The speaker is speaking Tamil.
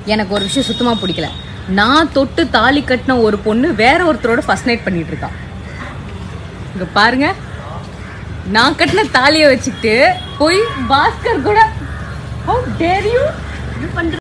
எனக்கு ஒரு விஷயம் சுத்தமா பிடிக்கல. நான் தொட்டு தாலி கட்டின ஒரு பொண்ணு வேற ஒருத்தரோட ஃபர்ஸ்ட் நைட் பண்ணிட்டு இருக்கா. இங்க பாருங்க, நான் கட்டின தாலியை வச்சுக்கிட்டு போய் பாஸ்கர் கூட how dare you பண்ற